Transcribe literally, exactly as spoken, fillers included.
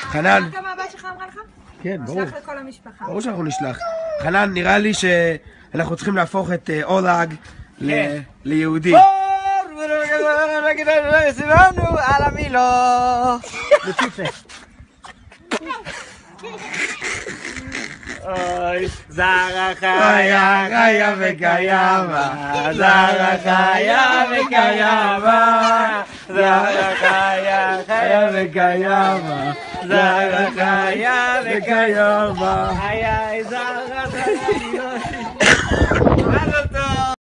חנן. כמה הבת שלך אמרה לך? כן, ברור. נשלח לכל המשפחה. ברור שאנחנו נשלח. חנן, נראה לי שאנחנו צריכים להפוך את אולג ליהודי. על המילו. אוי, זרה חיה, חיה וקיימה, זרה חיה וקיימה, זרה חיה, חיה וקיימה, זרה חיה וקיימה, איי איי זרה חיה